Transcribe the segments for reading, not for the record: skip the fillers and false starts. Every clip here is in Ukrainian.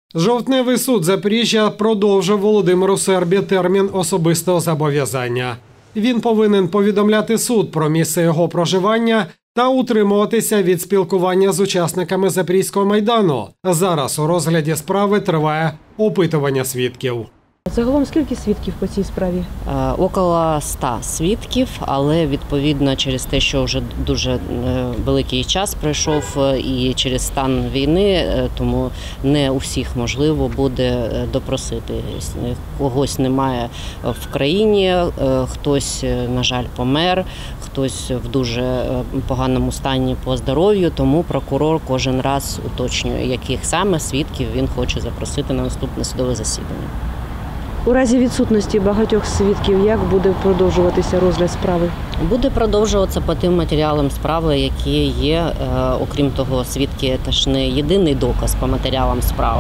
Жовтневий суд Запоріжжя продовжив Володимиру Сербі термін особистого зобов'язання. Він повинен повідомляти суд про місце його проживання та утримуватися від спілкування з учасниками Запорізького Майдану. Зараз у розгляді справи триває опитування свідків. Загалом скільки свідків по цій справі? Около 100 свідків, але відповідно через те, що вже дуже великий час пройшов і через стан війни, тому не у всіх можливо буде допросити. Когось немає в країні, хтось, на жаль, помер, хтось в дуже поганому стані по здоров'ю, тому прокурор кожен раз уточнює, яких саме свідків він хоче запросити на наступне судове засідання. У разі відсутності багатьох свідків, як буде продовжуватися розгляд справи? Буде продовжуватися по тим матеріалам справи, які є. Окрім того, свідки – це ж не єдиний доказ по матеріалам справи.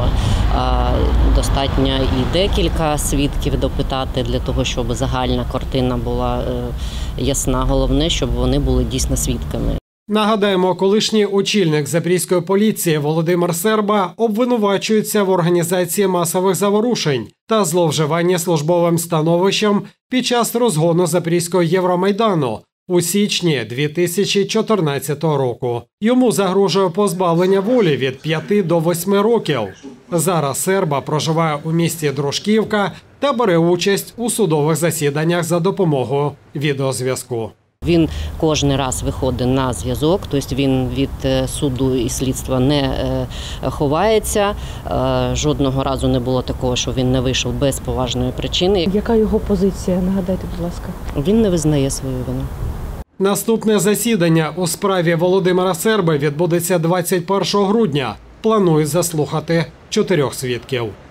Достатньо і декілька свідків допитати для того, щоб загальна картина була ясна. Головне, щоб вони були дійсно свідками. Нагадаємо, колишній очільник Запорізької поліції Володимир Серба обвинувачується в організації масових заворушень та зловживанні службовим становищем під час розгону Запорізького Євромайдану у січні 2014 року. Йому загрожує позбавлення волі від 5 до 8 років. Зараз Серба проживає у місті Дружківка та бере участь у судових засіданнях за допомогою відеозв'язку. Він кожен раз виходить на зв'язок, тобто він від суду і слідства не ховається. Жодного разу не було такого, що він не вийшов без поважної причини. Яка його позиція? Нагадайте, будь ласка. Він не визнає свою вину. Наступне засідання у справі Володимира Серби відбудеться 21 грудня. Планують заслухати 4 свідків.